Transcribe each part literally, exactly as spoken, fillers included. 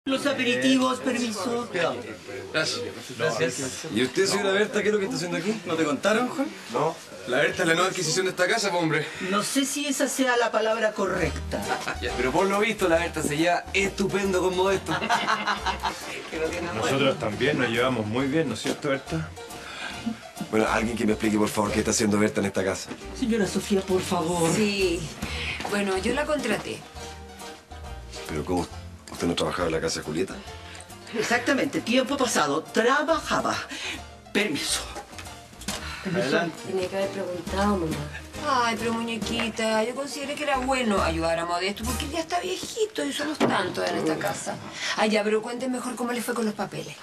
Los aperitivos, permiso. Cuidado. Gracias. Gracias. ¿Y usted, señora Berta, qué es lo que está haciendo aquí? ¿No te contaron, Juan? No. La Berta es la nueva adquisición de esta casa, pues, hombre. No sé si esa sea la palabra correcta. Ya, pero por lo visto, la Berta se lleva estupendo con Modesto. Nosotros también nos llevamos muy bien, ¿no es cierto, Berta? Bueno, alguien que me explique, por favor, qué está haciendo Berta en esta casa. Señora Sofía, por favor. Sí. Bueno, yo la contraté. ¿Pero cómo? ¿Usted no trabajaba en la casa de Julieta? Exactamente. Tiempo pasado. Trabajaba. Permiso. Adelante. Tenía que haber preguntado, mamá. Ay, pero muñequita, yo consideré que era bueno ayudar a Modesto porque él ya está viejito y somos tantos en esta casa. Ay, ya, pero cuenten mejor cómo le fue con los papeles.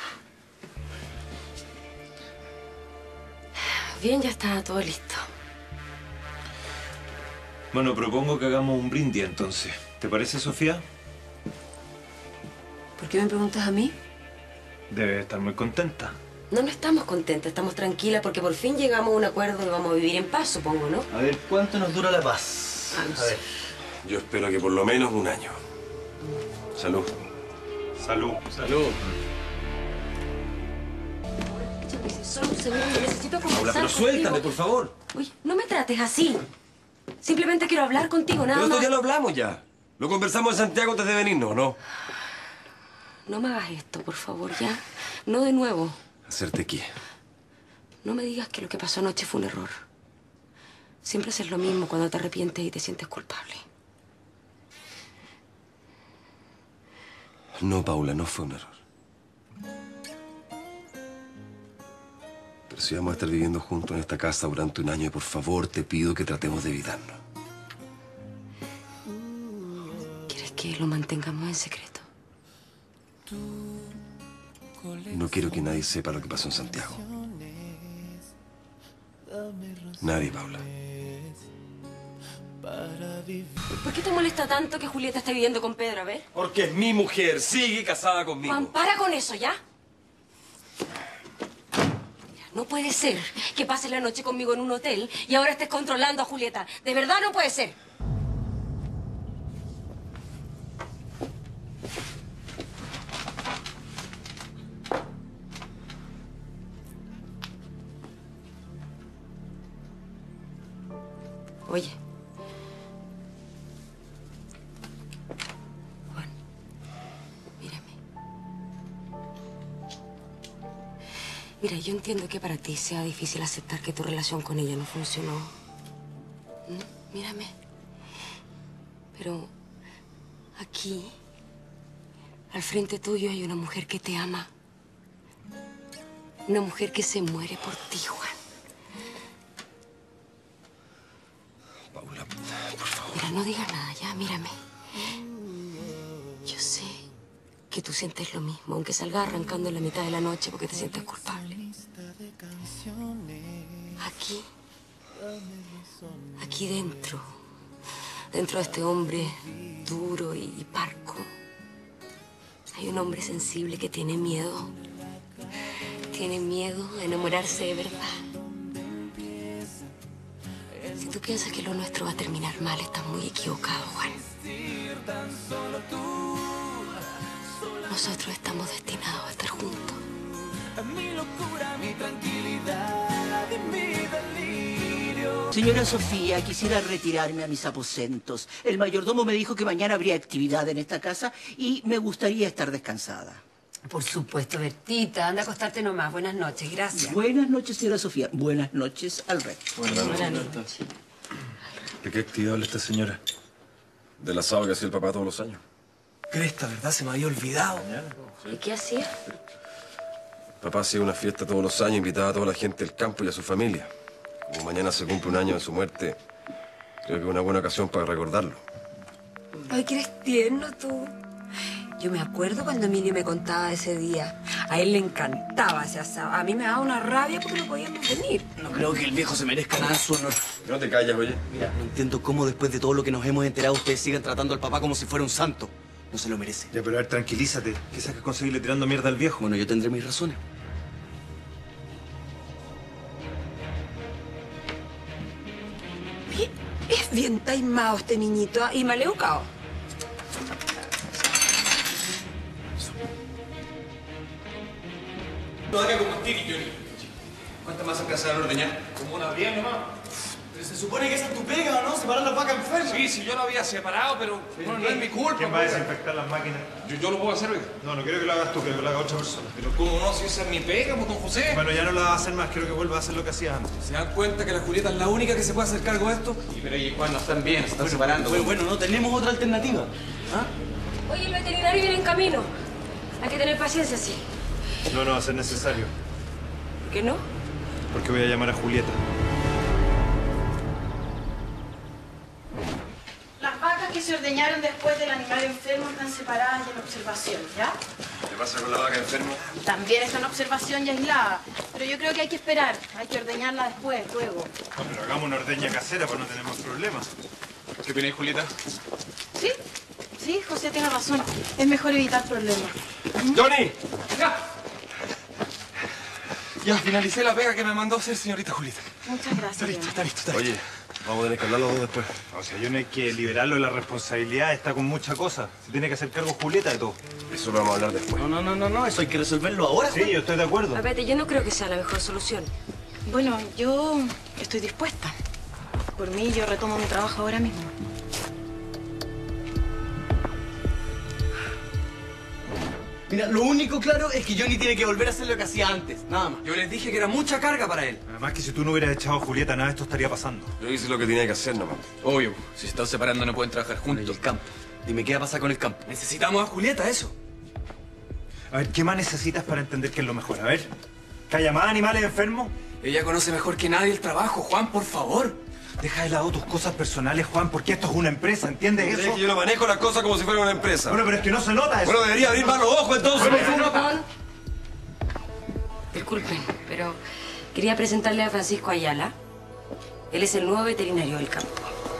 Bien, ya está todo listo. Bueno, propongo que hagamos un brindis entonces. ¿Te parece, Sofía? ¿Por qué me preguntas a mí? Debe estar muy contenta. No, no estamos contentas, estamos tranquilas porque por fin llegamos a un acuerdo y vamos a vivir en paz, supongo, ¿no? A ver, ¿cuánto nos dura la paz? Ah, no A sé. ver. Yo espero que por lo menos un año. Salud. Salud. Salud. Escúchame, solo un segundo, necesito conversar Paula, pero contigo. suéltame, por favor. Uy, no me trates así. Simplemente quiero hablar contigo, nada Pero esto más. ya lo hablamos ya. Lo conversamos en Santiago antes de venirnos, ¿no? No me hagas esto, por favor, ¿ya? No de nuevo. ¿Hacerte qué? No me digas que lo que pasó anoche fue un error. Siempre haces lo mismo cuando te arrepientes y te sientes culpable. No, Paula, no fue un error. Pero si vamos a estar viviendo juntos en esta casa durante un año, y por favor te pido que tratemos de evitarnos. ¿Quieres que lo mantengamos en secreto? No quiero que nadie sepa lo que pasó en Santiago. Nadie, Paula. ¿Por qué te molesta tanto que Julieta esté viviendo con Pedro? A ver. Porque es mi mujer. Sigue casada conmigo. Juan, para con eso, ¿ya? Mira, no puede ser que pases la noche conmigo en un hotel y ahora estés controlando a Julieta. De verdad no puede ser. Oye. Juan, mírame. Mira, yo entiendo que para ti sea difícil aceptar que tu relación con ella no funcionó. ¿No? Mírame. Pero aquí, al frente tuyo, hay una mujer que te ama. Una mujer que se muere por ti, Juan. Paula, por favor. Mira, no digas nada ya, mírame. Yo sé que tú sientes lo mismo, aunque salgas arrancando en la mitad de la noche porque te sientes culpable. Aquí, aquí dentro, dentro de este hombre duro y, y parco, hay un hombre sensible que tiene miedo. Tiene miedo a enamorarse de verdad. Si tú piensas que lo nuestro va a terminar mal, estás muy equivocado, Juan. Nosotros estamos destinados a estar juntos. Señora Sofía, quisiera retirarme a mis aposentos. El mayordomo me dijo que mañana habría actividad en esta casa y me gustaría estar descansada. Por supuesto, Bertita. Anda a acostarte nomás. Buenas noches. Gracias. Buenas noches, señora Sofía. Buenas noches al resto. Buenas noches. ¿De qué actividad habla esta señora? Del asado que hacía el papá todos los años. Cresta, ¿verdad? Se me había olvidado. ¿Y qué hacía? Papá hacía una fiesta todos los años, invitaba a toda la gente del campo y a su familia. Como mañana se cumple un año de su muerte, creo que es una buena ocasión para recordarlo. Ay, que eres tierno tú. Yo me acuerdo cuando Emilio me contaba ese día. A él le encantaba ese asado. A mí me daba una rabia porque no podíamos venir. No creo que el viejo se merezca nada en su honor. No te callas, oye. Mira, no entiendo cómo después de todo lo que nos hemos enterado ustedes sigan tratando al papá como si fuera un santo. No se lo merece. Ya, pero a ver, tranquilízate. ¿Qué sacas con seguirle tirando mierda al viejo? Bueno, yo tendré mis razones. Es bien taimado este niñito, ¿ah? Y mal educado. No haga como Stevie, Johnny. ¿Cuántas más alcanzan a ordeñar? Como una diez nomás. Pero se supone que esa es tu pega, ¿o no? Separar las vacas enfermas. Sí, sí, yo lo había separado, pero bueno, no es mi culpa. ¿Quién va a desinfectar las máquinas? Yo, yo lo puedo hacer, oiga. No, no quiero que lo hagas tú, quiero que lo haga otra persona. Pero ¿cómo no? Si esa es mi pega, pues, don José. Bueno, ya no la vas a hacer más, quiero que vuelva a hacer lo que hacías antes. ¿Se dan cuenta que la Julieta es la única que se puede hacer cargo de esto? Sí, pero y Juan, no están bien, se están separando. Bueno, bueno, no tenemos otra alternativa. ¿Ah? Oye, el veterinario viene en camino. Hay que tener paciencia, sí. No, no va a ser necesario, ¿Por qué no? porque voy a llamar a Julieta. Las vacas que se ordeñaron después del animal enfermo están separadas y en observación, ¿ya? ¿Qué pasa con la vaca enferma? También está en observación y aislada. Pero yo creo que hay que esperar. Hay que ordeñarla después, luego. No, pero hagamos una ordeña casera, pues no tenemos problemas. ¿Qué opináis, Julieta? ¿Sí? Sí, José tiene razón. Es mejor evitar problemas. ¡Johnny! ¡Ya! Ya, finalicé la pega que me mandó a hacer señorita Julieta. Muchas gracias. Está listo, León. está listo, está listo. Oye, vamos a tener que hablar los dos después. O sea, yo no hay que liberarlo de la responsabilidad, está con mucha cosa. Se tiene que hacer cargo Julieta de todo. Eso lo vamos a hablar después. No, no, no, no, no, eso hay que resolverlo ahora, Sí, Juan. yo estoy de acuerdo. A ver, yo no creo que sea la mejor solución. Bueno, yo estoy dispuesta. Por mí, yo retomo mi trabajo ahora mismo. Mira, lo único claro es que Johnny tiene que volver a hacer lo que hacía antes, nada más. Yo les dije que era mucha carga para él. Además que si tú no hubieras echado a Julieta, nada de esto estaría pasando. Yo hice lo que tenía que hacer nomás. Obvio, si se están separando no pueden trabajar Y juntos. el campo. Dime, ¿qué va a pasar con el campo? Necesitamos a Julieta, eso. A ver, ¿qué más necesitas para entender que es lo mejor? A ver, ¿que haya más animales enfermos? Ella conoce mejor que nadie el trabajo. Juan, por favor. Deja de lado tus cosas personales, Juan, porque esto es una empresa, ¿entiendes ¿Crees eso? que yo lo manejo las cosas como si fuera una empresa? Bueno, pero es que no se nota eso. Bueno, debería abrir más los ojos entonces. Perdón. Disculpen, pero quería presentarle a Francisco Ayala. Él es el nuevo veterinario del campo.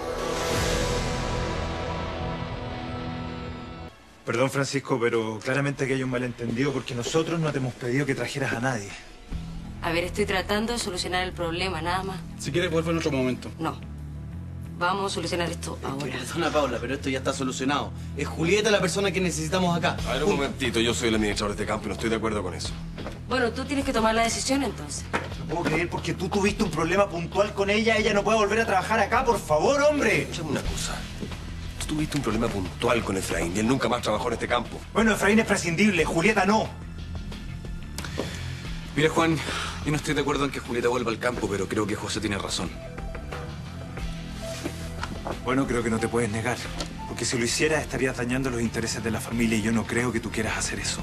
Perdón, Francisco, pero claramente que hay un malentendido porque nosotros no te hemos pedido que trajeras a nadie. A ver, estoy tratando de solucionar el problema, nada más. Si quieres, vuelve en otro momento. No. Vamos a solucionar esto ahora. Perdona, Paula, pero esto ya está solucionado. Es Julieta la persona que necesitamos acá. A ver, un momentito, yo soy el administrador de este campo y no estoy de acuerdo con eso. Bueno, tú tienes que tomar la decisión entonces. No puedo creer porque tú tuviste un problema puntual con ella. Ella no puede volver a trabajar acá, por favor, hombre. Escúchame una cosa. Tú tuviste un problema puntual con Efraín y él nunca más trabajó en este campo. Bueno, Efraín es prescindible, Julieta no. Mira, Juan, yo no estoy de acuerdo en que Julieta vuelva al campo, pero creo que José tiene razón. Bueno, creo que no te puedes negar. Porque si lo hicieras estarías dañando los intereses de la familia y yo no creo que tú quieras hacer eso.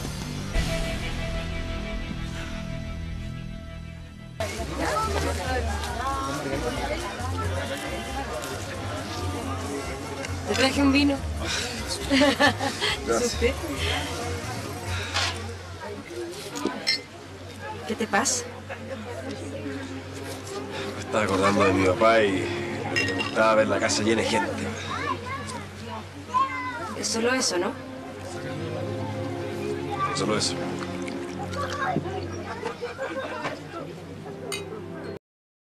Te traje un vino. Gracias. ¿Supe? ¿Qué te pasa? Me estaba acordando de mi papá y me gustaba ver la casa llena de gente. Es solo eso, ¿no? Solo eso.